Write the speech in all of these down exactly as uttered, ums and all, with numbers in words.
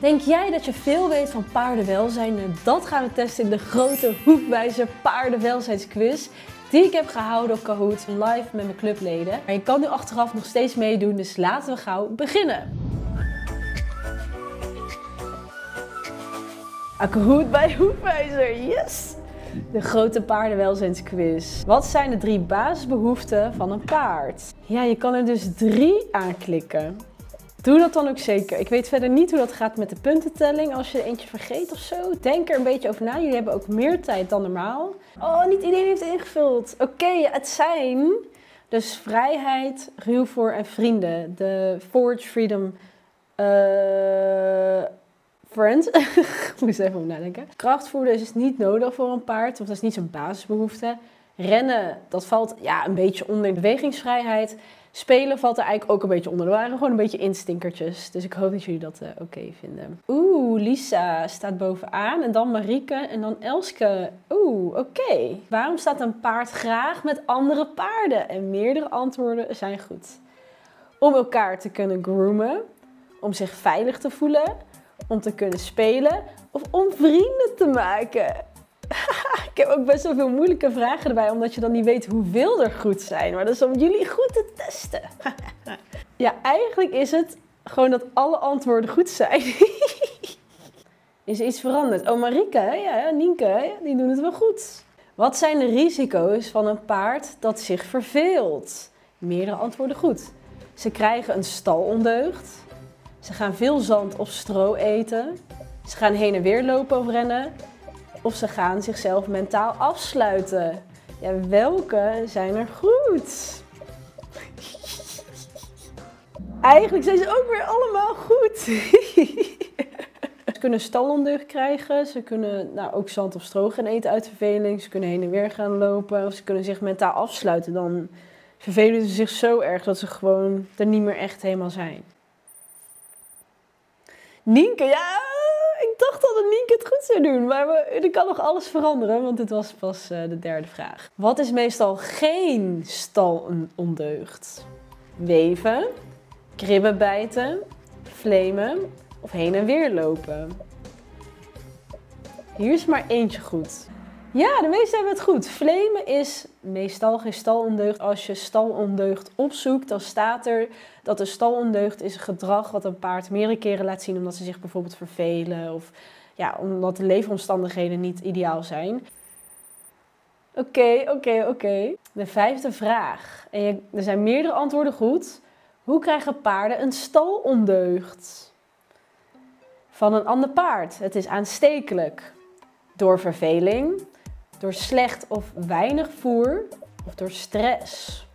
Denk jij dat je veel weet van paardenwelzijn? Nou, dat gaan we testen in de grote Hoefwijzer paardenwelzijnsquiz die ik heb gehouden op Kahoot live met mijn clubleden. Maar je kan nu achteraf nog steeds meedoen, dus laten we gauw beginnen. Ah, Kahoot bij Hoefwijzer, yes! De grote paardenwelzijnsquiz. Wat zijn de drie basisbehoeften van een paard? Ja, je kan er dus drie aanklikken. Doe dat dan ook zeker. Ik weet verder niet hoe dat gaat met de puntentelling. Als je er eentje vergeet of zo, denk er een beetje over na. Jullie hebben ook meer tijd dan normaal. Oh, niet iedereen heeft ingevuld. Oké, okay, het zijn dus vrijheid, ruwvoer en vrienden. De Forge Freedom uh, Friends. Ik moest even over nadenken. Krachtvoer is dus niet nodig voor een paard, want dat is niet zo'n basisbehoefte. Rennen, dat valt ja, een beetje onder bewegingsvrijheid. Spelen valt er eigenlijk ook een beetje onder. Er waren gewoon een beetje instinkertjes. Dus ik hoop dat jullie dat uh, oké okay vinden. Oeh, Lisa staat bovenaan. En dan Marieke en dan Elske. Oeh, oké. Okay. Waarom staat een paard graag met andere paarden? En meerdere antwoorden zijn goed. Om elkaar te kunnen groomen. Om zich veilig te voelen. Om te kunnen spelen. Of om vrienden te maken. Ik heb ook best wel veel moeilijke vragen erbij, omdat je dan niet weet hoeveel er goed zijn. Maar dat is om jullie goed te testen. Ja, eigenlijk is het gewoon dat alle antwoorden goed zijn. Is er iets veranderd? Oh, Marieke, ja, Nienke, die doen het wel goed. Wat zijn de risico's van een paard dat zich verveelt? Meerdere antwoorden goed. Ze krijgen een stalondeugd. Ze gaan veel zand of stro eten. Ze gaan heen en weer lopen of rennen. Of ze gaan zichzelf mentaal afsluiten. Ja, welke zijn er goed? Eigenlijk zijn ze ook weer allemaal goed. Ze kunnen stalondeugd krijgen. Ze kunnen nou, ook zand of stro gaan eten uit verveling. Ze kunnen heen en weer gaan lopen. Of ze kunnen zich mentaal afsluiten. Dan vervelen ze zich zo erg dat ze gewoon er niet meer echt helemaal zijn. Nienke, ja... Ik dacht al dat Nienke het goed zou doen, maar we, er kan nog alles veranderen, want dit was pas uh, de derde vraag. Wat is meestal geen stalondeugd? Weven, kribben bijten, flamen of heen en weer lopen? Hier is maar eentje goed. Ja, de meeste hebben het goed. Flamen is meestal geen stalondeugd. Als je stalondeugd opzoekt, dan staat er dat een stalondeugd is een gedrag wat een paard meerdere keren laat zien omdat ze zich bijvoorbeeld vervelen of ja, omdat de leefomstandigheden niet ideaal zijn. Oké, okay, oké, okay, oké. Okay. De vijfde vraag. En je, er zijn meerdere antwoorden goed. Hoe krijgen paarden een stalondeugd? Van een ander paard. Het is aanstekelijk. Door verveling, door slecht of weinig voer of door stress.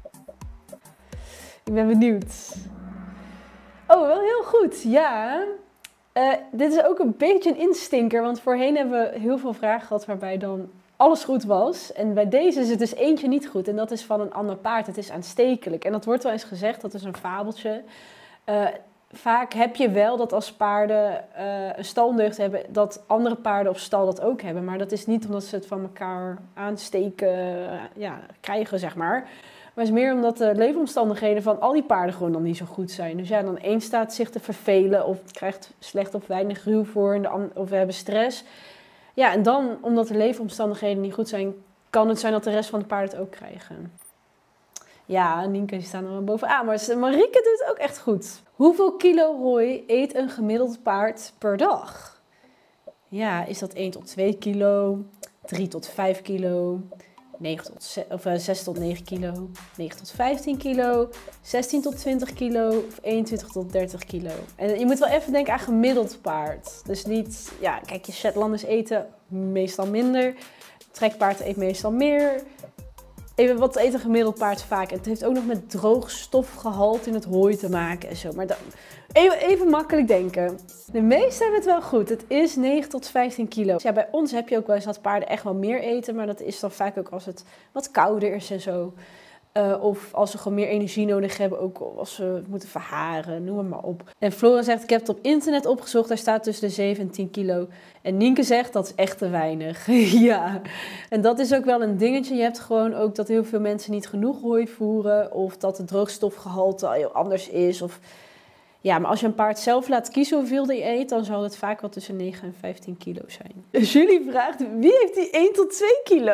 Ik ben benieuwd. Oh, wel heel goed. Ja. Uh, dit is ook een beetje een instinker, want voorheen hebben we heel veel vragen gehad waarbij dan alles goed was. En bij deze is het dus eentje niet goed en dat is van een ander paard. Het is aanstekelijk. En dat wordt wel eens gezegd, dat is een fabeltje. Uh, Vaak heb je wel dat als paarden uh, een stalondeugd hebben, dat andere paarden op stal dat ook hebben. Maar dat is niet omdat ze het van elkaar aansteken uh, ja, krijgen, zeg maar. Maar het is meer omdat de leefomstandigheden van al die paarden gewoon dan niet zo goed zijn. Dus ja, dan één staat zich te vervelen of krijgt slecht of weinig ruwvoer en de of we hebben stress. Ja, en dan, omdat de leefomstandigheden niet goed zijn, kan het zijn dat de rest van de paarden het ook krijgen. Ja, Nienke die staan er wel bovenaan, maar Marieke doet het ook echt goed. Hoeveel kilo hooi eet een gemiddeld paard per dag? Ja, is dat één tot twee kilo, drie tot vijf kilo, negen tot zes, of, uh, zes tot negen kilo, negen tot vijftien kilo, zestien tot twintig kilo of eenentwintig tot dertig kilo? En je moet wel even denken aan gemiddeld paard. Dus niet, ja, kijk, je Shetlanders eten meestal minder, trekpaard eet meestal meer. Even, wat eet een gemiddeld paard vaak? Het heeft ook nog met droog stofgehalte in het hooi te maken en zo. Maar dan, even, even makkelijk denken. De meesten hebben het wel goed. Het is negen tot vijftien kilo. Dus ja, bij ons heb je ook wel eens dat paarden echt wel meer eten. Maar dat is dan vaak ook als het wat kouder is en zo. Uh, of als ze gewoon meer energie nodig hebben, ook als ze moeten verharen, noem het maar op. En Flora zegt, ik heb het op internet opgezocht, daar staat tussen de zeven en tien kilo. En Nienke zegt, dat is echt te weinig. Ja, en dat is ook wel een dingetje. Je hebt gewoon ook dat heel veel mensen niet genoeg hooi voeren, of dat het droogstofgehalte heel anders is. Of Ja, maar als je een paard zelf laat kiezen hoeveel die eet, dan zal het vaak wel tussen negen en vijftien kilo zijn. Dus jullie vraagt, wie heeft die één tot twee kilo?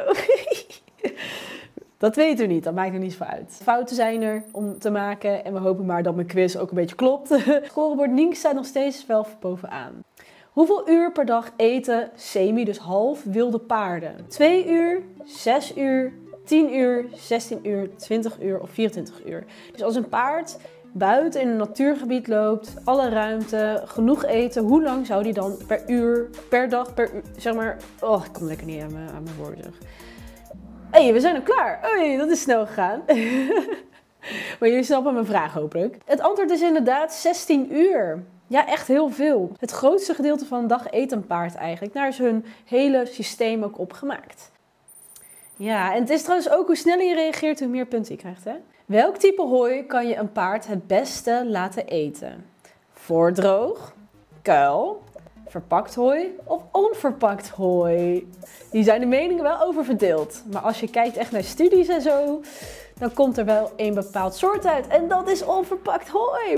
Dat weten we niet, dat maakt er niet voor uit. Fouten zijn er om te maken en we hopen maar dat mijn quiz ook een beetje klopt. Het scorebord Nienke staat nog steeds wel bovenaan. Hoeveel uur per dag eten semi, dus half, wilde paarden? twee uur, zes uur, tien uur, zestien uur, twintig uur of vierentwintig uur. Dus als een paard buiten in een natuurgebied loopt, alle ruimte, genoeg eten, hoe lang zou die dan per uur, per dag, per uur, zeg maar... Oh, ik kom lekker niet aan mijn, aan mijn woorden zeg. Hé, hey, we zijn al klaar. Hoi, dat is snel gegaan. Maar jullie snappen mijn vraag hopelijk. Het antwoord is inderdaad zestien uur. Ja, echt heel veel. Het grootste gedeelte van de dag eet een paard eigenlijk. Daar is hun hele systeem ook op gemaakt. Ja, en het is trouwens ook hoe sneller je reageert, hoe meer punten je krijgt, hè? Welk type hooi kan je een paard het beste laten eten? Voordroog, kuil, verpakt hooi of onverpakt hooi? Hier zijn de meningen wel over verdeeld. Maar als je kijkt echt naar studies en zo, dan komt er wel een bepaald soort uit. En dat is onverpakt hooi.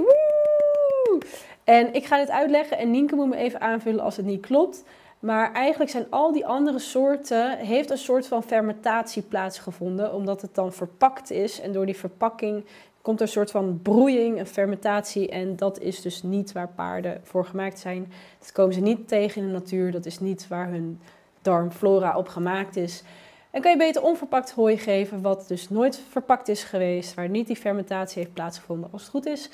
Woe! En ik ga dit uitleggen en Nienke moet me even aanvullen als het niet klopt. Maar eigenlijk zijn al die andere soorten, heeft een soort van fermentatie plaatsgevonden. Omdat het dan verpakt is en door die verpakking komt er een soort van broeiing, een fermentatie. En dat is dus niet waar paarden voor gemaakt zijn. Dat komen ze niet tegen in de natuur. Dat is niet waar hun darmflora op gemaakt is. En kan je beter onverpakt hooi geven, wat dus nooit verpakt is geweest. Waar niet die fermentatie heeft plaatsgevonden als het goed is.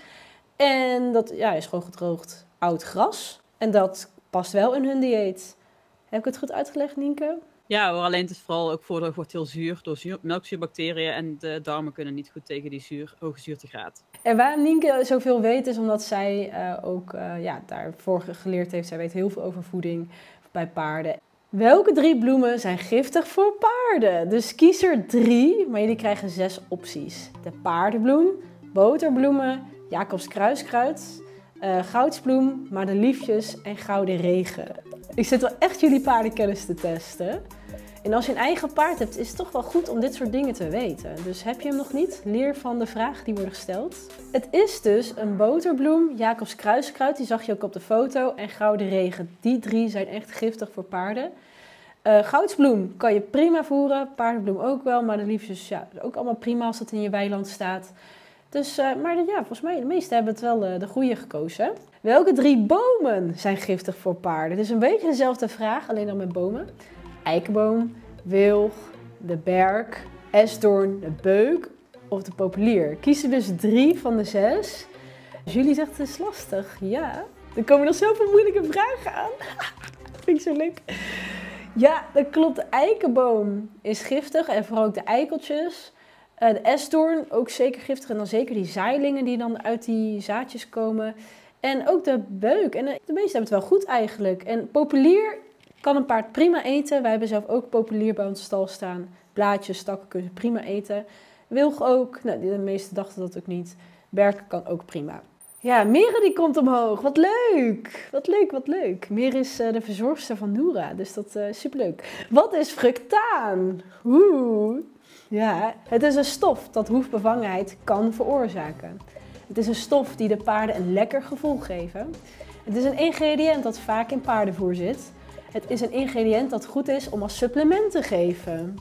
En dat ja, is gewoon gedroogd oud gras. En dat past wel in hun dieet. Heb ik het goed uitgelegd, Nienke? Ja hoor, alleen het is vooral ook voordroog wordt heel zuur door zuur, melkzuurbacteriën en de darmen kunnen niet goed tegen die zuur, hoge zuurtegraad. En waarom Nienke zoveel weet is omdat zij uh, ook uh, ja, daarvoor geleerd heeft. Zij weet heel veel over voeding bij paarden. Welke drie bloemen zijn giftig voor paarden? Dus kies er drie, maar jullie krijgen zes opties. De paardenbloem, boterbloemen, Jacobs kruiskruid, uh, goudsbloem, madeliefjes en gouden regen. Ik zit wel echt jullie paardenkennis te testen. En als je een eigen paard hebt, is het toch wel goed om dit soort dingen te weten. Dus heb je hem nog niet? Leer van de vragen die worden gesteld. Het is dus een boterbloem, Jacobs kruiskruid, die zag je ook op de foto, en gouden regen. Die drie zijn echt giftig voor paarden. Uh, goudsbloem kan je prima voeren, paardenbloem ook wel, maar de liefjes ja, ook allemaal prima als het in je weiland staat. Dus, uh, maar ja, volgens mij, de meesten hebben het wel uh, de goede gekozen. Welke drie bomen zijn giftig voor paarden? Het is een beetje dezelfde vraag, alleen dan met bomen. Eikenboom, wilg, de berk, esdoorn, de beuk of de populier. Kies er dus drie van de zes. Jullie zegt het is lastig. Ja, er komen nog zoveel moeilijke vragen aan. Vind ik zo leuk. Ja, dat klopt. De eikenboom is giftig en vooral ook de eikeltjes. Uh, de esdoorn ook zeker giftig en dan zeker die zaailingen die dan uit die zaadjes komen. En ook de beuk. En de, de meesten hebben het wel goed eigenlijk. En populier kan een paard prima eten. Wij hebben zelf ook populier bij onze stal staan. Blaadjes, takken kunnen ze prima eten. Wilg ook. Nou, de meesten dachten dat ook niet. Berk kan ook prima. Ja, Mere die komt omhoog. Wat leuk. Wat leuk, wat leuk. Mere is uh, de verzorgster van Noora. Dus dat is uh, superleuk. Wat is fructaan? Oeh. Ja, het is een stof dat hoefbevangenheid kan veroorzaken. Het is een stof die de paarden een lekker gevoel geven. Het is een ingrediënt dat vaak in paardenvoer zit. Het is een ingrediënt dat goed is om als supplement te geven.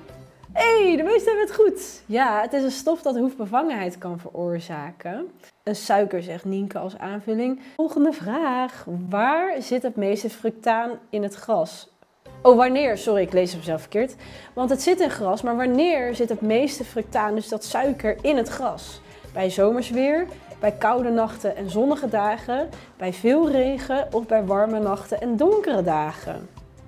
Hé, hey, de meesten hebben het goed. Ja, het is een stof dat hoefbevangenheid kan veroorzaken. Een suiker, zegt Nienke als aanvulling. Volgende vraag. Waar zit het meeste fructaan in het gras? Oh, wanneer? Sorry, ik lees hem zelf verkeerd. Want het zit in gras, maar wanneer zit het meeste fructaan, dus dat suiker, in het gras? Bij zomersweer, bij koude nachten en zonnige dagen, bij veel regen of bij warme nachten en donkere dagen?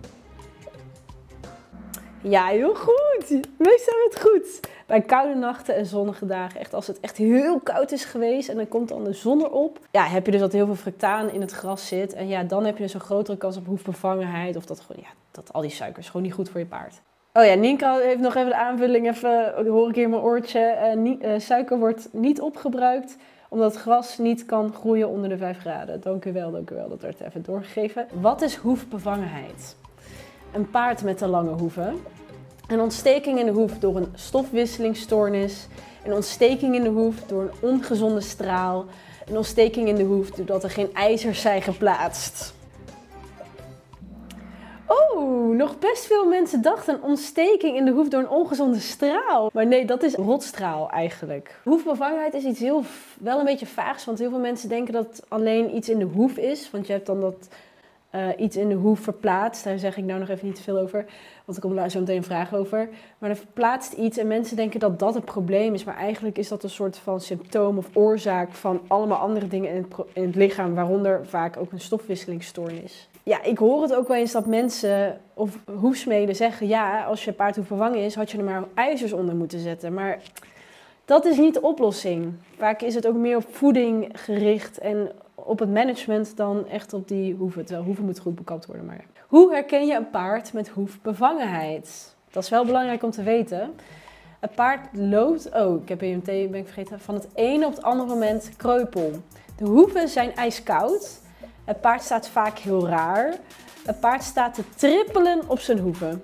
Ja, heel goed. De meesten hebben het goed. Bij koude nachten en zonnige dagen, echt als het echt heel koud is geweest en dan komt dan de zon erop. Ja, heb je dus dat heel veel fructaan in het gras zit. En ja, dan heb je dus een grotere kans op hoefbevangenheid. Of dat gewoon, ja, dat al die suikers gewoon niet goed voor je paard. Oh ja, Nienke heeft nog even de aanvulling, even, hoor ik hier in mijn oortje. Uh, nie, uh, suiker wordt niet opgebruikt, omdat het gras niet kan groeien onder de vijf graden. Dank u wel, dank u wel, dat werd even doorgegeven. Wat is hoefbevangenheid? Een paard met te lange hoeven. Een ontsteking in de hoef door een stofwisselingsstoornis. Een ontsteking in de hoef door een ongezonde straal. Een ontsteking in de hoef doordat er geen ijzers zijn geplaatst. Oh, nog best veel mensen dachten een ontsteking in de hoef door een ongezonde straal. Maar nee, dat is rotstraal eigenlijk. Hoefbevangenheid is iets heel, wel een beetje vaags, want heel veel mensen denken dat het alleen iets in de hoef is. Want je hebt dan dat uh, iets in de hoef verplaatst. Daar zeg ik nou nog even niet te veel over, want er komt daar zo meteen een vraag over. Maar er verplaatst iets en mensen denken dat dat het probleem is. Maar eigenlijk is dat een soort van symptoom of oorzaak van allemaal andere dingen in het, in het lichaam, waaronder vaak ook een stofwisselingsstoornis. Ja, ik hoor het ook wel eens dat mensen of hoefsmeden zeggen, ja, als je paardhoef vervangen is, had je er maar ijzers onder moeten zetten. Maar dat is niet de oplossing. Vaak is het ook meer op voeding gericht en op het management dan echt op die hoeven. Terwijl hoeven moeten goed bekapt worden. Maar hoe herken je een paard met hoefbevangenheid? Dat is wel belangrijk om te weten. Het paard loopt, oh, ik heb hier meteen, ben ik vergeten, van het ene op het andere moment kreupel. De hoeven zijn ijskoud. Het paard staat vaak heel raar. Het paard staat te trippelen op zijn hoeven.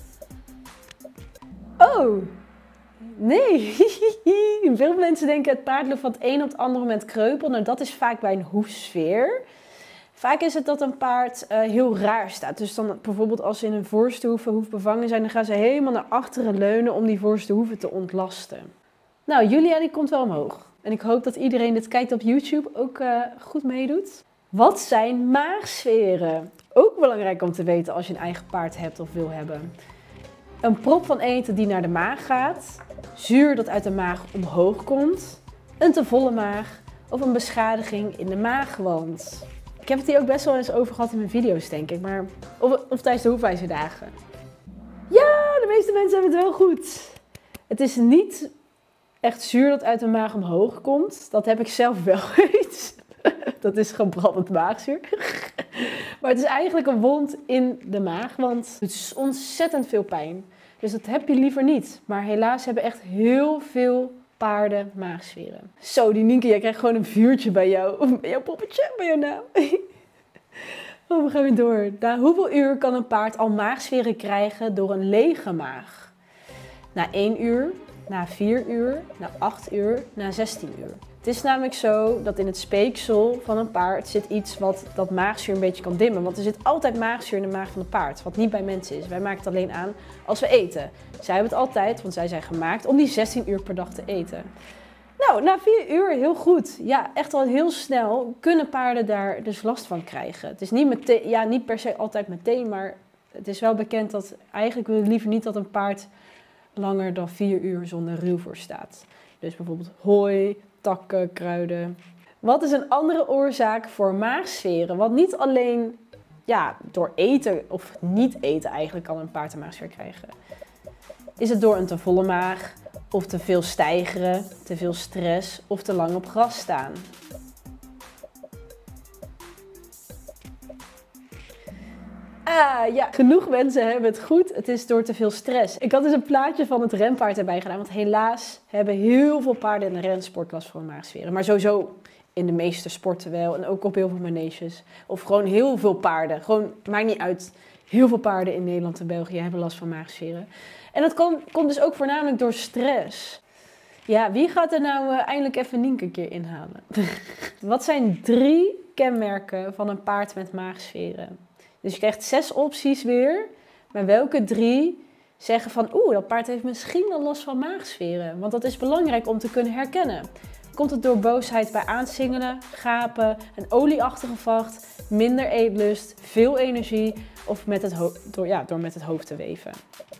Oh, nee. Veel mensen denken het paard loopt van het een op het andere moment kreupel. Nou, dat is vaak bij een hoefsfeer. Vaak is het dat een paard uh, heel raar staat. Dus dan bijvoorbeeld als ze in een voorste hoeven hoefbevangen zijn, dan gaan ze helemaal naar achteren leunen om die voorste hoeven te ontlasten. Nou, Julia die komt wel omhoog. En ik hoop dat iedereen dit kijkt op YouTube ook uh, goed meedoet. Wat zijn maagsferen? Ook belangrijk om te weten als je een eigen paard hebt of wil hebben. Een prop van eten die naar de maag gaat, zuur dat uit de maag omhoog komt, een te volle maag of een beschadiging in de maagwand. Ik heb het hier ook best wel eens over gehad in mijn video's, denk ik, maar of, of tijdens de hoefwijzerdagen. Ja, de meeste mensen hebben het wel goed. Het is niet echt zuur dat uit de maag omhoog komt. Dat heb ik zelf wel eens. Dat is gebrandend maagzuur. Maar het is eigenlijk een wond in de maag, want het is ontzettend veel pijn. Dus dat heb je liever niet. Maar helaas hebben echt heel veel paarden maagsferen. Zo, die Nienke, jij krijgt gewoon een vuurtje bij jou. Bij jouw poppetje, bij jouw naam. Oh, we gaan weer door. Na hoeveel uur kan een paard al maagsferen krijgen door een lege maag? Na één uur, na vier uur, na acht uur, na zestien uur. Het is namelijk zo dat in het speeksel van een paard zit iets wat dat maagzuur een beetje kan dimmen. Want er zit altijd maagzuur in de maag van een paard, wat niet bij mensen is. Wij maken het alleen aan als we eten. Zij hebben het altijd, want zij zijn gemaakt om die zestien uur per dag te eten. Nou, na vier uur heel goed. Ja, echt al heel snel kunnen paarden daar dus last van krijgen. Het is niet, meteen, ja, niet per se altijd meteen, maar het is wel bekend dat eigenlijk wil je liever niet dat een paard langer dan vier uur zonder ruwvoer staat. Dus bijvoorbeeld hooi, takken, kruiden. Wat is een andere oorzaak voor maagsferen? Want niet alleen ja, door eten of niet eten eigenlijk kan een paard een maagsfeer krijgen. Is het door een te volle maag of te veel stijgeren, te veel stress of te lang op gras staan? Ah ja, genoeg mensen hebben het goed. Het is door te veel stress. Ik had dus een plaatje van het renpaard erbij gedaan. Want helaas hebben heel veel paarden in de rensport last van maagsferen. Maar sowieso in de meeste sporten wel. En ook op heel veel maneges. Of gewoon heel veel paarden. Gewoon, maakt niet uit. Heel veel paarden in Nederland en België hebben last van maagsferen. En dat komt, komt dus ook voornamelijk door stress. Ja, wie gaat er nou uh, eindelijk even Nienke een keer inhalen? Wat zijn drie kenmerken van een paard met maagsferen? Dus je krijgt zes opties weer, maar welke drie zeggen van oeh, dat paard heeft misschien wel last van maagsferen. Want dat is belangrijk om te kunnen herkennen. Komt het door boosheid bij aansingelen, gapen, een olieachtige vacht, minder eetlust, veel energie of met het door, ja, door met het hoofd te weven?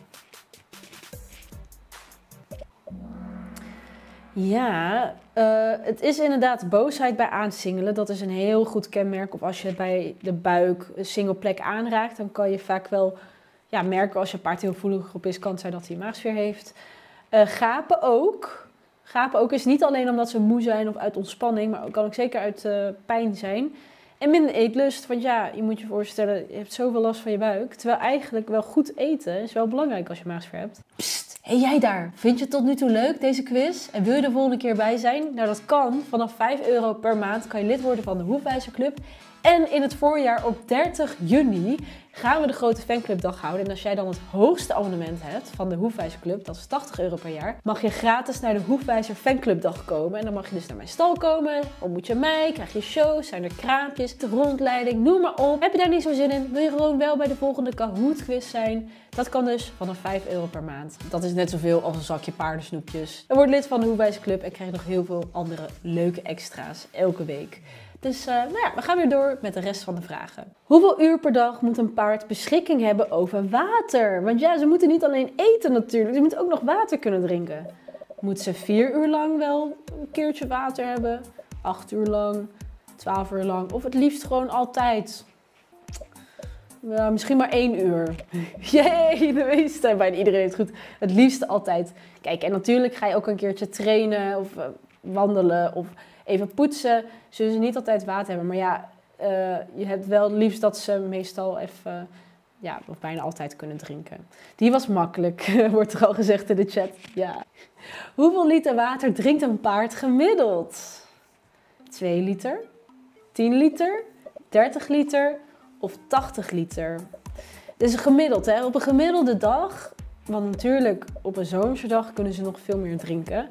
Ja, uh, het is inderdaad boosheid bij aansingelen. Dat is een heel goed kenmerk. Of als je bij de buik een single plek aanraakt, dan kan je vaak wel ja, merken als je paard heel gevoelig op is, kan het zijn dat hij een maagsfeer heeft. Uh, gapen ook. Gapen ook is niet alleen omdat ze moe zijn of uit ontspanning, maar ook kan ook zeker uit uh, pijn zijn. En minder eetlust, want ja, je moet je voorstellen, je hebt zoveel last van je buik. Terwijl eigenlijk wel goed eten is wel belangrijk als je maagsfeer hebt. Psst, hé jij daar, vind je het tot nu toe leuk deze quiz? En wil je de volgende keer bij zijn? Nou dat kan, vanaf vijf euro per maand kan je lid worden van de Hoefwijzerclub. En in het voorjaar op dertig juni gaan we de grote fanclubdag houden. En als jij dan het hoogste abonnement hebt van de Hoefwijzerclub, dat is tachtig euro per jaar, mag je gratis naar de Hoefwijzer fanclubdag komen. En dan mag je dus naar mijn stal komen, ontmoet je mij, krijg je shows, zijn er kraampjes, de rondleiding, noem maar op. Heb je daar niet zo zin in? Wil je gewoon wel bij de volgende Kahoot quiz zijn? Dat kan dus vanaf vijf euro per maand. Dat is net zoveel als een zakje paardensnoepjes. En word lid van de Hoefwijzerclub en krijg je nog heel veel andere leuke extra's elke week. Dus uh, nou ja, we gaan weer door met de rest van de vragen. Hoeveel uur per dag moet een paard beschikking hebben over water? Want ja, ze moeten niet alleen eten natuurlijk, ze moeten ook nog water kunnen drinken. Moet ze vier uur lang wel een keertje water hebben? Acht uur lang? Twaalf uur lang? Of het liefst gewoon altijd? Ja, misschien maar één uur. Jee, de meeste, bijna iedereen heeft het goed. Het liefst altijd. Kijk, en natuurlijk ga je ook een keertje trainen of uh, wandelen of even poetsen. Zullen ze niet altijd water hebben. Maar ja, uh, je hebt wel het liefst dat ze meestal even, uh, ja, of bijna altijd kunnen drinken. Die was makkelijk, wordt er al gezegd in de chat. Ja. Hoeveel liter water drinkt een paard gemiddeld? twee liter, tien liter, dertig liter of tachtig liter. Dit is een gemiddeld, hè? Op een gemiddelde dag, want natuurlijk op een zomerse dag kunnen ze nog veel meer drinken.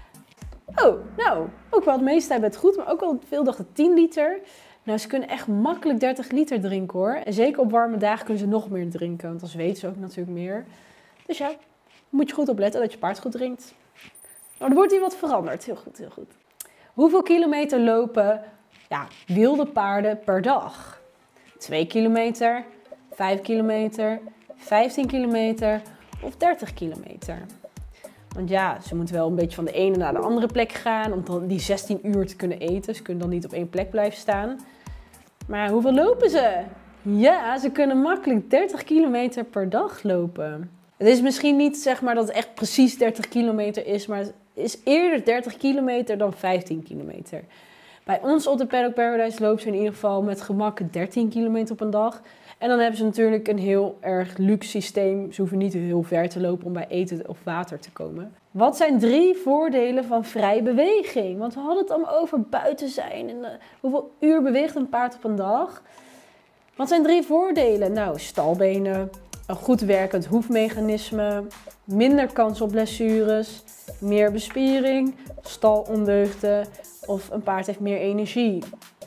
Oh, nou, ook wel het meeste hebben het goed, maar ook wel veel dachten tien liter. Nou, ze kunnen echt makkelijk dertig liter drinken hoor. En zeker op warme dagen kunnen ze nog meer drinken, want dan zweten ze ook natuurlijk meer. Dus ja, moet je goed opletten dat je paard goed drinkt. Nou, er wordt hier wat veranderd. Heel goed, heel goed. Hoeveel kilometer lopen ja, wilde paarden per dag? twee kilometer, vijf kilometer, vijftien kilometer of dertig kilometer? Want ja, ze moeten wel een beetje van de ene naar de andere plek gaan om dan die zestien uur te kunnen eten. Ze kunnen dan niet op één plek blijven staan. Maar hoeveel lopen ze? Ja, ze kunnen makkelijk dertig kilometer per dag lopen. Het is misschien niet zeg maar dat het echt precies dertig kilometer is, maar het is eerder dertig kilometer dan vijftien kilometer. Bij ons op de Paddock Paradise lopen ze in ieder geval met gemak dertien kilometer op een dag. En dan hebben ze natuurlijk een heel erg luxe systeem. Ze hoeven niet heel ver te lopen om bij eten of water te komen. Wat zijn drie voordelen van vrije beweging? Want we hadden het allemaal over buiten zijn. En uh, hoeveel uur beweegt een paard op een dag? Wat zijn drie voordelen? Nou, stalbenen, een goed werkend hoefmechanisme, minder kans op blessures, meer bespiering, stalondeugden of een paard heeft meer energie.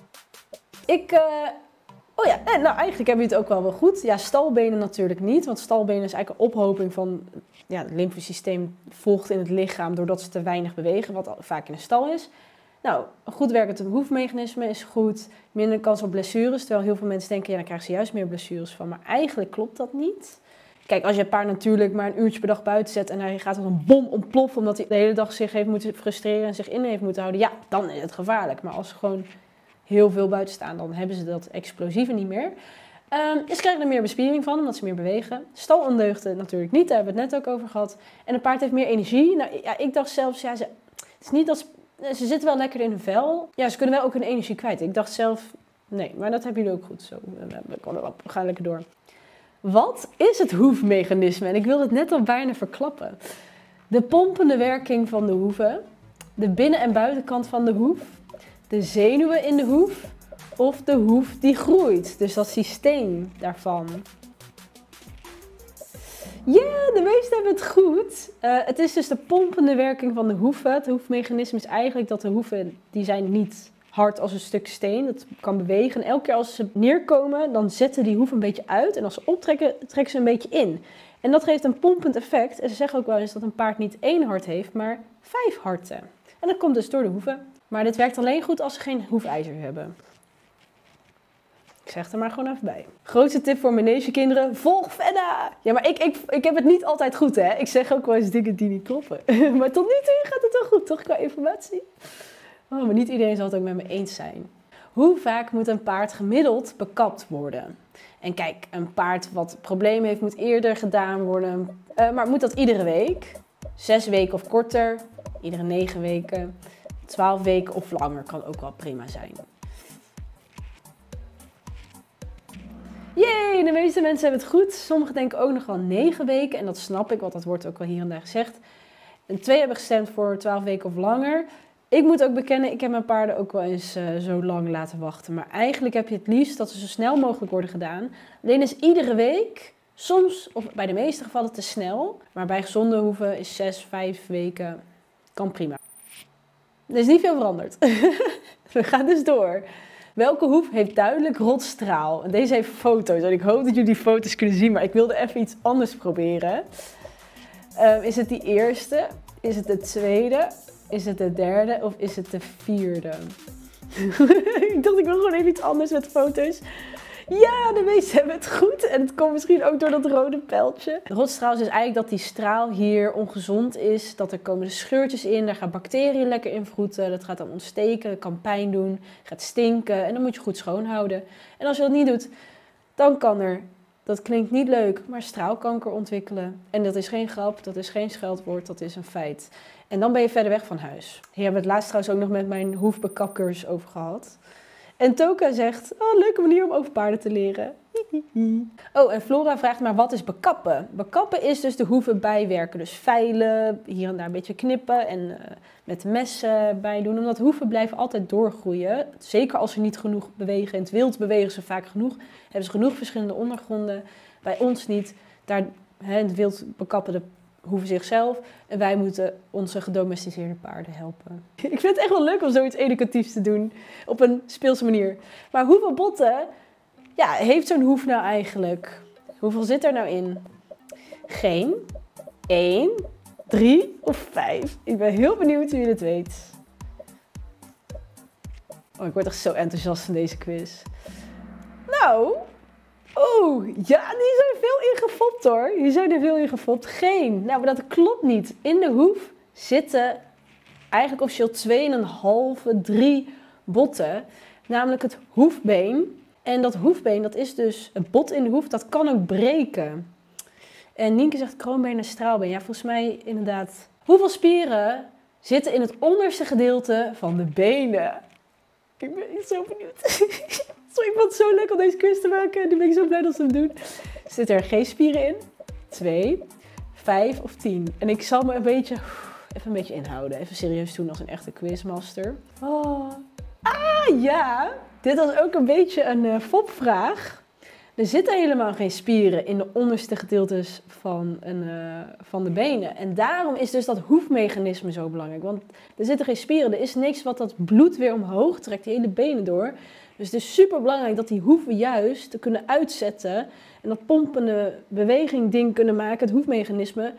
Ik... Uh, Oh ja, nou eigenlijk hebben we het ook wel wel goed. Ja, stalbenen natuurlijk niet, want stalbenen is eigenlijk een ophoping van ja, het lymfesysteem volgt in het lichaam doordat ze te weinig bewegen, wat vaak in een stal is. Nou, een goed werkend hoefmechanisme is goed, minder kans op blessures, terwijl heel veel mensen denken, ja, dan krijgen ze juist meer blessures van, maar eigenlijk klopt dat niet. Kijk, als je een paard natuurlijk maar een uurtje per dag buiten zet en hij gaat als een bom ontploffen omdat hij de hele dag zich heeft moeten frustreren en zich in heeft moeten houden, ja, dan is het gevaarlijk. Maar als ze gewoon heel veel buiten staan, dan hebben ze dat explosieve niet meer. Um, dus krijgen er meer bespiering van, omdat ze meer bewegen. Stalondeugden natuurlijk niet, daar hebben we het net ook over gehad. En een paard heeft meer energie. Nou, ja, ik dacht zelfs, ja, ze, het is niet dat ze, ze zitten wel lekker in hun vel. Ja, ze kunnen wel ook hun energie kwijt. Ik dacht zelf, nee, maar dat hebben jullie ook goed zo. We gaan lekker door. Wat is het hoefmechanisme? En ik wilde het net al bijna verklappen. De pompende werking van de hoeven, de binnen- en buitenkant van de hoef, de zenuwen in de hoef of de hoef die groeit. Dus dat systeem daarvan. Ja, yeah, de meesten hebben het goed. Uh, het is dus de pompende werking van de hoeven. Het hoefmechanisme is eigenlijk dat de hoeven, die zijn niet hard als een stuk steen. Dat kan bewegen. En elke keer als ze neerkomen, dan zetten die hoeven een beetje uit. En als ze optrekken, trekken ze een beetje in. En dat geeft een pompend effect. En ze zeggen ook wel eens dat een paard niet één hart heeft, maar vijf harten. En dat komt dus door de hoeven. Maar dit werkt alleen goed als ze geen hoefijzer hebben. Ik zeg er maar gewoon even bij. Grootste tip voor manegekinderen, volg Fenna! Ja, maar ik, ik, ik heb het niet altijd goed, hè. Ik zeg ook wel eens dingen die niet kloppen. Maar tot nu toe gaat het wel goed, toch, qua informatie? Oh, maar niet iedereen zal het ook met me eens zijn. Hoe vaak moet een paard gemiddeld bekapt worden? En kijk, een paard wat problemen heeft, moet eerder gedaan worden. Uh, maar moet dat iedere week? Zes weken of korter? Iedere negen weken? Twaalf weken of langer kan ook wel prima zijn. Jee, de meeste mensen hebben het goed. Sommigen denken ook nog wel negen weken. En dat snap ik, want dat wordt ook wel hier en daar gezegd. En twee hebben gestemd voor twaalf weken of langer. Ik moet ook bekennen, ik heb mijn paarden ook wel eens uh, zo lang laten wachten. Maar eigenlijk heb je het liefst dat ze zo snel mogelijk worden gedaan. Alleen is iedere week, soms, of bij de meeste gevallen te snel. Maar bij gezonde hoeven is zes, vijf weken, kan prima. Er is niet veel veranderd. We gaan dus door. Welke hoef heeft duidelijk rotstraal? En deze heeft foto's. En ik hoop dat jullie die foto's kunnen zien, maar ik wilde even iets anders proberen. Uh, is het die eerste? Is het de tweede? Is het de derde? Of is het de vierde? Ik dacht, ik wil gewoon even iets anders met foto's. Ja, de meesten hebben het goed. En het komt misschien ook door dat rode pijltje. De rotstraal is dus eigenlijk dat die straal hier ongezond is. Dat er komen scheurtjes in, daar gaan bacteriën lekker in vroeten. Dat gaat dan ontsteken, dat kan pijn doen, gaat stinken. En dan moet je goed schoonhouden. En als je dat niet doet, dan kan er, dat klinkt niet leuk, maar straalkanker ontwikkelen. En dat is geen grap, dat is geen scheldwoord, dat is een feit. En dan ben je verder weg van huis. Hier hebben we het laatst trouwens ook nog met mijn hoefbekapcursus over gehad. En Toka zegt, oh, leuke manier om over paarden te leren. Oh, en Flora vraagt maar, wat is bekappen? Bekappen is dus de hoeven bijwerken. Dus veilen, hier en daar een beetje knippen en uh, met de messen bij doen. Omdat hoeven blijven altijd doorgroeien. Zeker als ze niet genoeg bewegen. In het wild bewegen ze vaak genoeg. Hebben ze genoeg verschillende ondergronden. Bij ons niet. Daar, hè, in het wild bekappen de hoeven zichzelf. En wij moeten onze gedomesticeerde paarden helpen. Ik vind het echt wel leuk om zoiets educatiefs te doen. Op een speelse manier. Maar hoeveel botten, ja, heeft zo'n hoef nou eigenlijk? Hoeveel zit er nou in? Geen, één, drie of vijf? Ik ben heel benieuwd hoe je het weet. Oh, ik word echt zo enthousiast van deze quiz. Nou... Oeh, ja, die zijn veel ingefopt hoor. Die zijn er veel ingefopt. Geen. Nou, maar dat klopt niet. In de hoef zitten eigenlijk officieel twee komma vijf, drie botten. Namelijk het hoefbeen. En dat hoefbeen, dat is dus een bot in de hoef, dat kan ook breken. En Nienke zegt kroonbeen en straalbeen. Ja, volgens mij inderdaad. Hoeveel spieren zitten in het onderste gedeelte van de benen? Ik ben zo benieuwd. Ik vond het zo leuk om deze quiz te maken. Nu ben ik zo blij dat ze hem doen. Zitten er geen spieren in? Twee, vijf of tien? En ik zal me een beetje, even een beetje inhouden. Even serieus doen als een echte quizmaster. Oh. Ah ja, dit was ook een beetje een uh, fopvraag. Er zitten helemaal geen spieren in de onderste gedeeltes van, een, uh, van de benen. En daarom is dus dat hoefmechanisme zo belangrijk. Want er zitten geen spieren. Er is niks wat dat bloed weer omhoog trekt, die hele benen door. Dus het is super belangrijk dat die hoeven juist te kunnen uitzetten. En dat pompende beweging ding kunnen maken, het hoefmechanisme.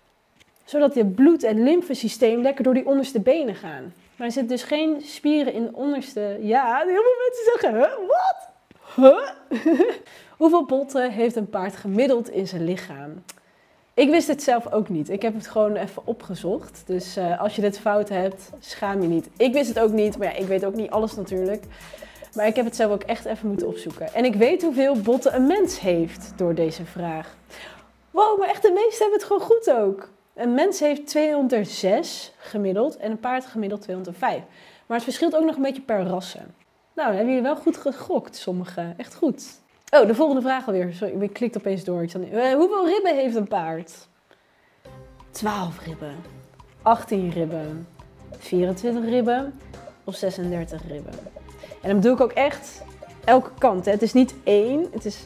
Zodat je bloed- en lymfesysteem lekker door die onderste benen gaan. Maar er zitten dus geen spieren in de onderste... Ja, heel veel mensen zeggen, huh, wat? Huh? Hoeveel botten heeft een paard gemiddeld in zijn lichaam? Ik wist het zelf ook niet. Ik heb het gewoon even opgezocht. Dus uh, als je dit fout hebt, schaam je niet. Ik wist het ook niet, maar ja, ik weet ook niet alles natuurlijk. Maar ik heb het zelf ook echt even moeten opzoeken. En ik weet hoeveel botten een mens heeft door deze vraag. Wow, maar echt de meesten hebben het gewoon goed ook. Een mens heeft tweehonderdzes gemiddeld en een paard gemiddeld tweehonderdvijf. Maar het verschilt ook nog een beetje per rassen. Nou, dan hebben jullie wel goed gegokt, sommigen. Echt goed. Oh, de volgende vraag alweer. Sorry, ik klik opeens door. Ik niet... uh, hoeveel ribben heeft een paard? twaalf ribben. achttien ribben. vierentwintig ribben. Of zesendertig ribben. En dan bedoel ik ook echt elke kant. Hè. Het is niet één. Het is...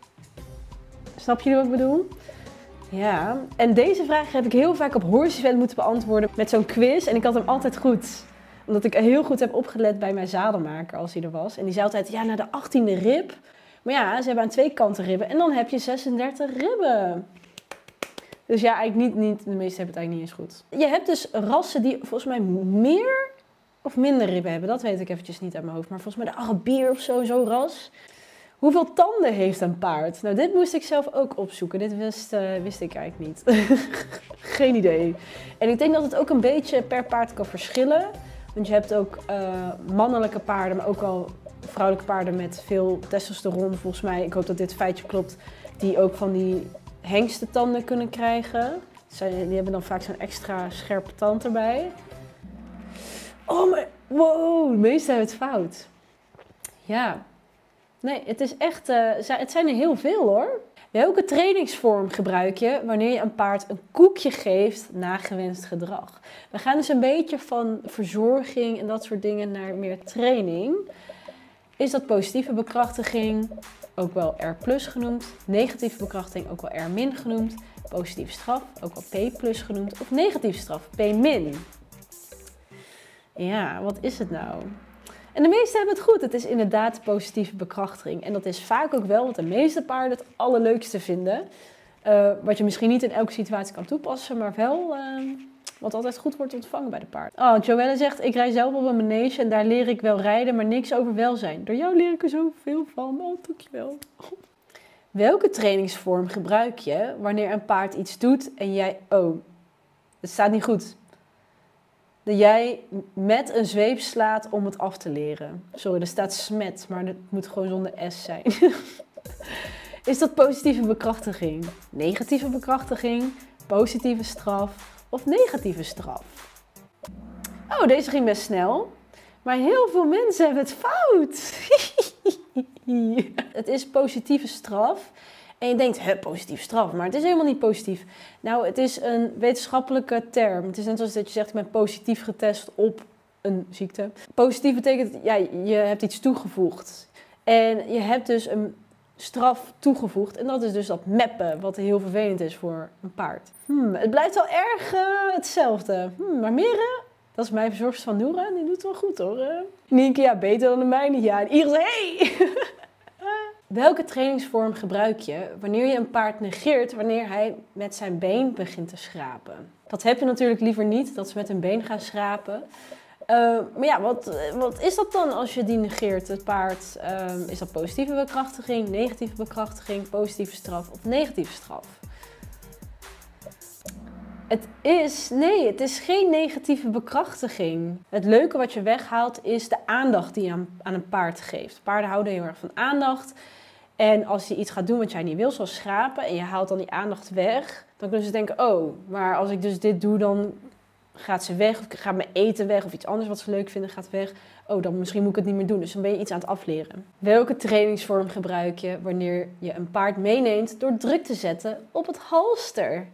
Snap jullie wat ik bedoel? Ja. En deze vraag heb ik heel vaak op Horse Event moeten beantwoorden met zo'n quiz. En ik had hem altijd goed. Omdat ik heel goed heb opgelet bij mijn zadelmaker als hij er was. En die zei altijd, ja, naar de achttiende rib. Maar ja, ze hebben aan twee kanten ribben. En dan heb je zesendertig ribben. Dus ja, eigenlijk niet, niet, de meeste hebben het eigenlijk niet eens goed. Je hebt dus rassen die volgens mij meer of minder ribben hebben. Dat weet ik eventjes niet uit mijn hoofd. Maar volgens mij de Arabier of zo, zo'n ras. Hoeveel tanden heeft een paard? Nou, dit moest ik zelf ook opzoeken. Dit wist, uh, wist ik eigenlijk niet. Geen idee. En ik denk dat het ook een beetje per paard kan verschillen. Want je hebt ook uh, mannelijke paarden, maar ook wel vrouwelijke paarden met veel testosteron volgens mij. Ik hoop dat dit feitje klopt. Die ook van die hengstentanden kunnen krijgen. Die hebben dan vaak zo'n extra scherpe tand erbij. Oh, maar wow, de meesten hebben het fout. Ja. Nee, het is echt, uh, het zijn er heel veel hoor. Welke trainingsvorm gebruik je wanneer je een paard een koekje geeft na gewenst gedrag? We gaan dus een beetje van verzorging en dat soort dingen naar meer training. Is dat positieve bekrachtiging, ook wel R plus genoemd, negatieve bekrachtiging, ook wel R min genoemd, positieve straf, ook wel P plus genoemd, of negatieve straf, P min? Ja, wat is het nou? En de meesten hebben het goed. Het is inderdaad positieve bekrachtiging. En dat is vaak ook wel wat de meeste paarden het allerleukste vinden. Uh, wat je misschien niet in elke situatie kan toepassen, maar wel uh, wat altijd goed wordt ontvangen bij de paard. Oh, Joelle zegt, ik rij zelf op een manege en daar leer ik wel rijden, maar niks over welzijn. Door jou leer ik er zoveel van. Oh, dankjewel. Welke trainingsvorm gebruik je wanneer een paard iets doet en jij... Oh, het staat niet goed. Dat jij met een zweep slaat om het af te leren. Sorry, er staat smet, maar het moet gewoon zonder S zijn. Is dat positieve bekrachtiging? Negatieve bekrachtiging? Positieve straf? Of negatieve straf? Oh, deze ging best snel. Maar heel veel mensen hebben het fout. Het is positieve straf. En je denkt, hè, positief straf, maar het is helemaal niet positief. Nou, het is een wetenschappelijke term. Het is net zoals dat je zegt, ik ben positief getest op een ziekte. Positief betekent, ja, je hebt iets toegevoegd. En je hebt dus een straf toegevoegd. En dat is dus dat meppen, wat heel vervelend is voor een paard. Hmm, het blijft wel erg uh, hetzelfde. Hmm, maar Mere, dat is mijn verzorgster van Noora, die doet het wel goed hoor. Uh. Nienke, ja, beter dan de mijne. Ja, en Iris, hey! Welke trainingsvorm gebruik je wanneer je een paard negeert wanneer hij met zijn been begint te schrapen? Dat heb je natuurlijk liever niet, dat ze met hun been gaan schrapen. Uh, maar ja, wat, wat is dat dan als je die negeert, het paard? Uh, is dat positieve bekrachtiging, negatieve bekrachtiging, positieve straf of negatieve straf? Het is, nee, het is geen negatieve bekrachtiging. Het leuke wat je weghaalt is de aandacht die je aan, aan een paard geeft. Paarden houden heel erg van aandacht. En als je iets gaat doen wat jij niet wil, zoals schrapen, en je haalt dan die aandacht weg, dan kunnen ze denken, oh, maar als ik dus dit doe, dan gaat ze weg, of gaat mijn eten weg, of iets anders wat ze leuk vinden gaat weg. Oh, dan misschien moet ik het niet meer doen, dus dan ben je iets aan het afleren. Welke trainingsvorm gebruik je wanneer je een paard meeneemt door druk te zetten op het halster?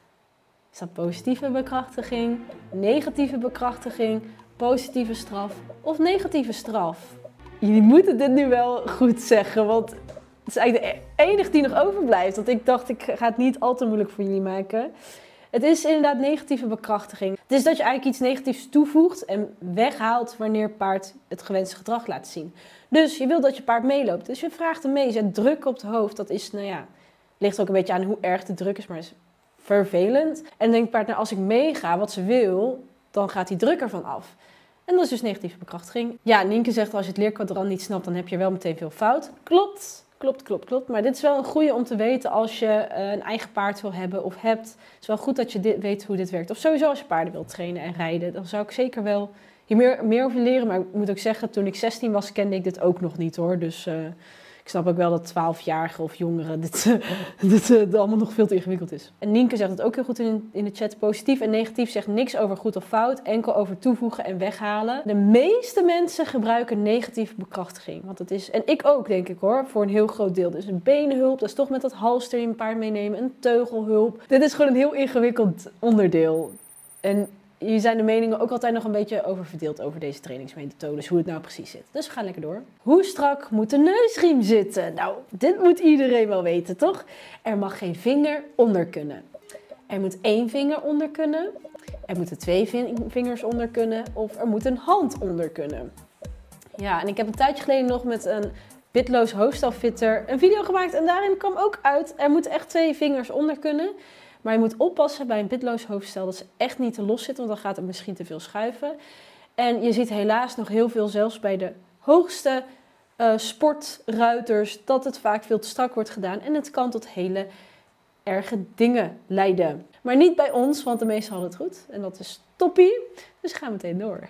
Is dat positieve bekrachtiging, negatieve bekrachtiging, positieve straf of negatieve straf? Jullie moeten dit nu wel goed zeggen, want het is eigenlijk de enige die nog overblijft. Want ik dacht, ik ga het niet al te moeilijk voor jullie maken. Het is inderdaad negatieve bekrachtiging. Het is dat je eigenlijk iets negatiefs toevoegt en weghaalt wanneer het paard het gewenste gedrag laat zien. Dus je wilt dat je paard meeloopt. Dus je vraagt hem mee, je zet druk op het hoofd. Dat is, nou ja, ligt ook een beetje aan hoe erg de druk is, maar is vervelend. En dan denkt het paard, nou als ik meega wat ze wil, dan gaat die druk ervan af. En dat is dus negatieve bekrachtiging. Ja, Nienke zegt, als je het leerkwadrant niet snapt, dan heb je wel meteen veel fout. Klopt, klopt, klopt, klopt. Maar dit is wel een goede om te weten als je uh, een eigen paard wil hebben of hebt. Het is wel goed dat je dit, weet hoe dit werkt. Of sowieso als je paarden wilt trainen en rijden. Dan zou ik zeker wel hier meer, meer over leren. Maar ik moet ook zeggen, toen ik zestien was, kende ik dit ook nog niet hoor. Dus uh, ik snap ook wel dat twaalfjarigen of jongeren dit, uh, dit uh, allemaal nog veel te ingewikkeld is. En Nienke zegt het ook heel goed in, in de chat. Positief en negatief zegt niks over goed of fout. Enkel over toevoegen en weghalen. De meeste mensen gebruiken negatieve bekrachtiging. Want het is, en ik ook denk ik hoor, voor een heel groot deel. Dus een benenhulp, dat is toch met dat halster je een paard meenemen. Een teugelhulp. Dit is gewoon een heel ingewikkeld onderdeel. En hier zijn de meningen ook altijd nog een beetje over verdeeld over deze trainingsmethodes, hoe het nou precies zit. Dus we gaan lekker door. Hoe strak moet de neusriem zitten? Nou, dit moet iedereen wel weten, toch? Er mag geen vinger onder kunnen. Er moet één vinger onder kunnen. Er moeten twee vingers onder kunnen. Of er moet een hand onder kunnen. Ja, en ik heb een tijdje geleden nog met een bitloos hoofdstelfitter een video gemaakt. En daarin kwam ook uit, er moeten echt twee vingers onder kunnen. Maar je moet oppassen bij een bitloos hoofdstel dat ze echt niet te los zitten, want dan gaat het misschien te veel schuiven. En je ziet helaas nog heel veel, zelfs bij de hoogste uh, sportruiters, dat het vaak veel te strak wordt gedaan. En het kan tot hele erge dingen leiden. Maar niet bij ons, want de meesten hadden het goed. En dat is toppie. Dus gaan we meteen door.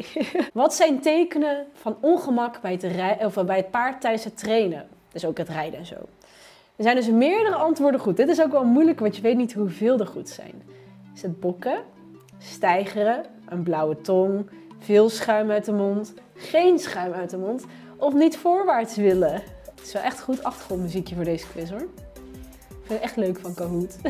Wat zijn tekenen van ongemak bij het, rij- of bij het paard tijdens het trainen? Dus ook het rijden en zo. Er zijn dus meerdere antwoorden goed. Dit is ook wel moeilijk, want je weet niet hoeveel er goed zijn. Is het bokken, stijgeren, een blauwe tong, veel schuim uit de mond, geen schuim uit de mond of niet voorwaarts willen? Het is wel echt goed achtergrondmuziekje voor deze quiz hoor. vind het echt leuk van Kahoot.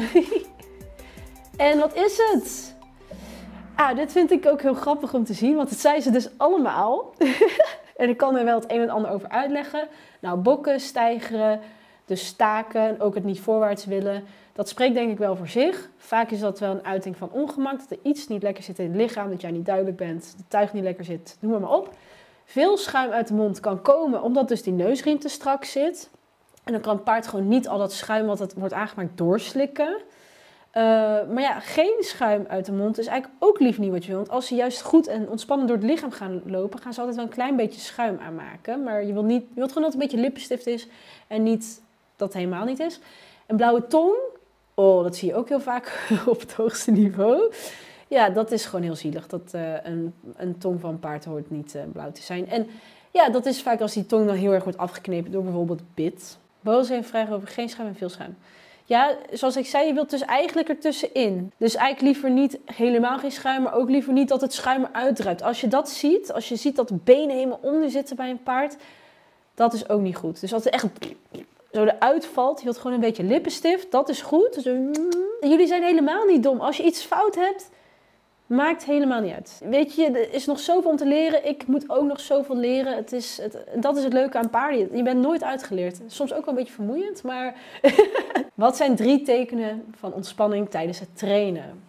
En wat is het? Ah, dit vind ik ook heel grappig om te zien, want het zijn ze dus allemaal. En ik kan er wel het een en ander over uitleggen. Nou, bokken, stijgeren, dus staken en ook het niet voorwaarts willen. Dat spreekt denk ik wel voor zich. Vaak is dat wel een uiting van ongemak, dat er iets niet lekker zit in het lichaam, dat jij niet duidelijk bent, de tuig niet lekker zit, noem maar, maar op. Veel schuim uit de mond kan komen omdat dus die neusriem te strak zit. En dan kan het paard gewoon niet al dat schuim wat het wordt aangemaakt doorslikken. Uh, maar ja, geen schuim uit de mond is eigenlijk ook lief niet wat je wil. Want als ze juist goed en ontspannen door het lichaam gaan lopen, gaan ze altijd wel een klein beetje schuim aanmaken. Maar je wilt, niet, je wilt gewoon dat het een beetje lippenstift is en niet dat het helemaal niet is. Een blauwe tong, oh, dat zie je ook heel vaak op het hoogste niveau. Ja, dat is gewoon heel zielig. Dat uh, een, een tong van een paard hoort niet uh, blauw te zijn. En ja, dat is vaak als die tong dan heel erg wordt afgeknepen door bijvoorbeeld bit. Boos heeft vragen over geen schuim en veel schuim. Ja, zoals ik zei, je wilt dus eigenlijk ertussenin. Dus eigenlijk liever niet helemaal geen schuim, maar ook liever niet dat het schuim eruit druipt. Als je dat ziet, als je ziet dat de benen helemaal onder zitten bij een paard, dat is ook niet goed. Dus als het echt zo eruit valt, je wilt gewoon een beetje lippenstift, dat is goed. Dus, jullie zijn helemaal niet dom. Als je iets fout hebt, maakt helemaal niet uit. Weet je, er is nog zoveel om te leren. Ik moet ook nog zoveel leren. Het is, het, dat is het leuke aan paarden. Je bent nooit uitgeleerd. Soms ook wel een beetje vermoeiend, maar... Wat zijn drie tekenen van ontspanning tijdens het trainen?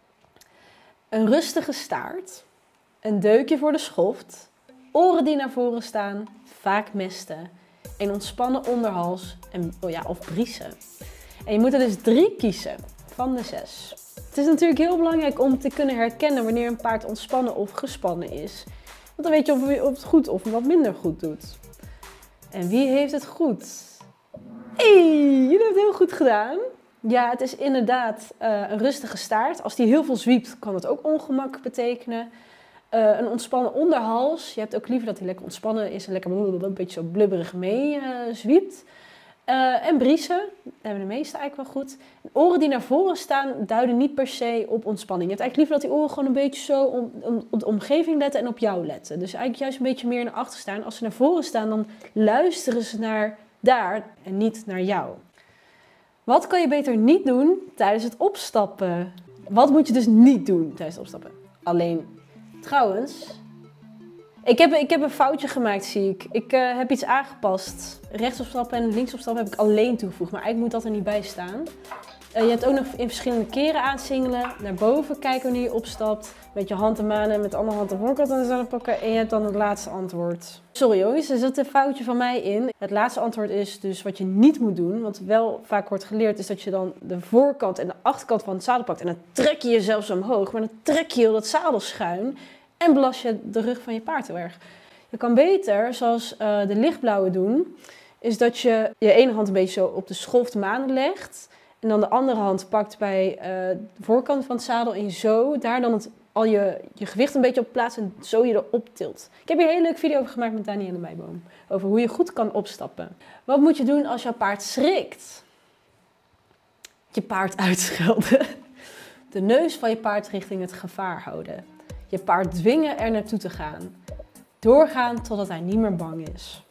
Een rustige staart, een deukje voor de schoft, oren die naar voren staan, vaak mesten, een ontspannen onderhals en, oh ja, of briezen. En je moet er dus drie kiezen van de zes. Het is natuurlijk heel belangrijk om te kunnen herkennen wanneer een paard ontspannen of gespannen is. Want dan weet je of je het goed of wat minder goed doet. En wie heeft het goed? Hey, jullie hebben het heel goed gedaan. Ja, het is inderdaad uh, een rustige staart. Als die heel veel zwiept, kan het ook ongemak betekenen. Uh, een ontspannen onderhals. Je hebt ook liever dat hij lekker ontspannen is en lekker een beetje zo blubberig mee uh, zwiept. Uh, en briezen, dat hebben de meeste eigenlijk wel goed. En oren die naar voren staan, duiden niet per se op ontspanning. Je hebt eigenlijk liever dat die oren gewoon een beetje zo om, om, op de omgeving letten en op jou letten. Dus eigenlijk juist een beetje meer naar achter staan. Als ze naar voren staan, dan luisteren ze naar daar en niet naar jou. Wat kan je beter niet doen tijdens het opstappen? Wat moet je dus niet doen tijdens het opstappen? Alleen, trouwens, ik heb, ik heb een foutje gemaakt, zie ik. Ik uh, heb iets aangepast. Rechts opstappen en links opstappen heb ik alleen toegevoegd, maar eigenlijk moet dat er niet bij staan. Uh, je hebt ook nog in verschillende keren aansingelen, naar boven kijken wanneer je opstapt, met je hand te manen, met de andere hand de voorkant aan de zijde pakken en je hebt dan het laatste antwoord. Sorry jongens, er zit een foutje van mij in. Het laatste antwoord is dus wat je niet moet doen, want wel vaak wordt geleerd is dat je dan de voorkant en de achterkant van het zadel pakt en dan trek je jezelf zo omhoog, maar dan trek je heel dat zadel schuin en belast je de rug van je paard heel erg. Je kan beter, zoals uh, de lichtblauwe doen, is dat je je ene hand een beetje zo op de schoft manen legt. En dan de andere hand pakt bij uh, de voorkant van het zadel en je zo daar dan het, al je, je gewicht een beetje op plaatst en zo je erop tilt. Ik heb hier een hele leuke video over gemaakt met Danielle Meiboom. Over hoe je goed kan opstappen. Wat moet je doen als jouw paard schrikt? Je paard uitschelden. De neus van je paard richting het gevaar houden. Je paard dwingen er naartoe te gaan. Doorgaan totdat hij niet meer bang is.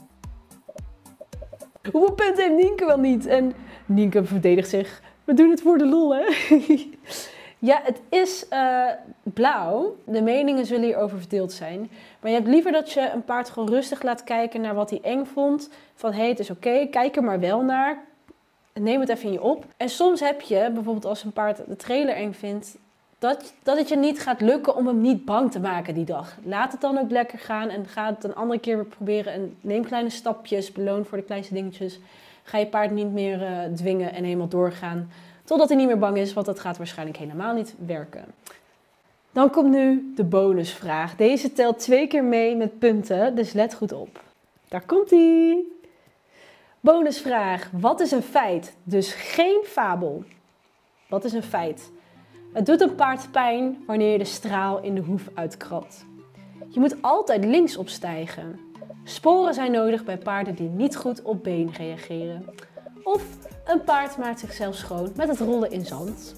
Hoeveel punten heeft Nienke wel niet? En Nienke verdedigt zich. We doen het voor de lol, hè? Ja, het is uh, blauw. De meningen zullen hierover verdeeld zijn. Maar je hebt liever dat je een paard gewoon rustig laat kijken naar wat hij eng vond. Van, hé, hey, het is oké, okay, kijk er maar wel naar. Neem het even in je op. En soms heb je, bijvoorbeeld als een paard de trailer eng vindt, dat, dat het je niet gaat lukken om hem niet bang te maken die dag. Laat het dan ook lekker gaan en ga het een andere keer weer proberen. En neem kleine stapjes, beloon voor de kleinste dingetjes. Ga je paard niet meer uh, dwingen en helemaal doorgaan totdat hij niet meer bang is, want dat gaat waarschijnlijk helemaal niet werken. Dan komt nu de bonusvraag. Deze telt twee keer mee met punten, dus let goed op. Daar komt-ie. Bonusvraag. Wat is een feit? Dus geen fabel. Wat is een feit? Het doet een paard pijn wanneer je de straal in de hoef uitkrabt. Je moet altijd links opstijgen. Sporen zijn nodig bij paarden die niet goed op been reageren. Of een paard maakt zichzelf schoon met het rollen in zand.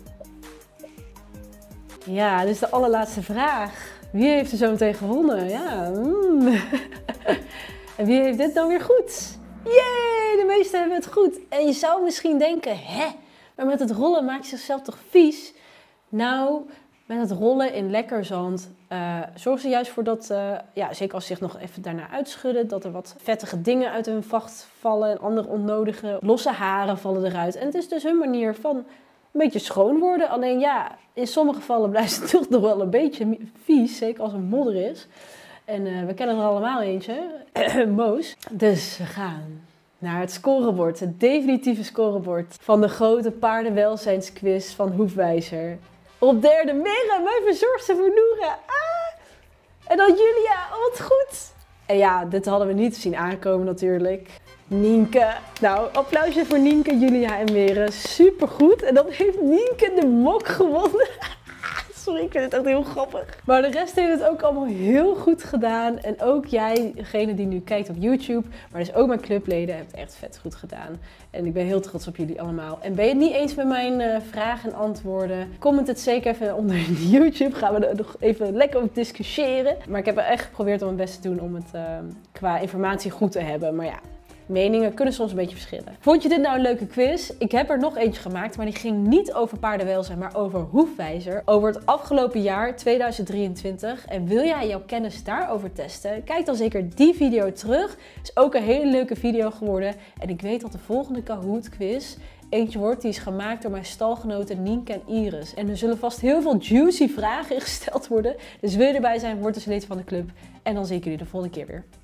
Ja, dit is de allerlaatste vraag. Wie heeft er zo meteen gewonnen? Ja, mm. En wie heeft dit dan weer goed? Yay! de meesten hebben het goed. En je zou misschien denken, hè, maar met het rollen maak je zichzelf toch vies? Nou, met het rollen in lekker zand uh, zorgen ze juist voor dat, uh, ja, zeker als ze zich nog even daarna uitschudden, dat er wat vettige dingen uit hun vacht vallen en andere onnodige losse haren vallen eruit. En het is dus hun manier van een beetje schoon worden. Alleen ja, in sommige gevallen blijft het toch nog wel een beetje vies, zeker als er modder is. En uh, we kennen er allemaal eentje, Moos. Dus we gaan naar het scorebord, het definitieve scorebord van de grote paardenwelzijnsquiz van Hoefwijzer. Op derde Merre, mijn verzorgster voor Noora. Ah! En dan Julia, oh wat goed. En ja, dit hadden we niet zien aankomen natuurlijk. Nienke. Nou, applausje voor Nienke, Julia en Merre. Supergoed. En dan heeft Nienke de mok gewonnen. Sorry, ik vind het echt heel grappig. Maar de rest heeft het ook allemaal heel goed gedaan. En ook jij, degene die nu kijkt op YouTube, maar dus ook mijn clubleden, hebt het echt vet goed gedaan. En ik ben heel trots op jullie allemaal. En ben je het niet eens met mijn uh, vragen en antwoorden? Comment het zeker even onder YouTube. Gaan we er nog even lekker op discussiëren. Maar ik heb er echt geprobeerd om mijn best te doen om het uh, qua informatie goed te hebben. Maar ja, meningen kunnen soms een beetje verschillen. Vond je dit nou een leuke quiz? Ik heb er nog eentje gemaakt, maar die ging niet over paardenwelzijn, maar over Hoefwijzer. Over het afgelopen jaar tweeduizend drieëntwintig. En wil jij jouw kennis daarover testen? Kijk dan zeker die video terug. Het is ook een hele leuke video geworden. En ik weet dat de volgende Kahoot quiz eentje wordt die is gemaakt door mijn stalgenoten Nienke en Iris. En er zullen vast heel veel juicy vragen gesteld worden. Dus wil je erbij zijn, word dus lid van de club. En dan zie ik jullie de volgende keer weer.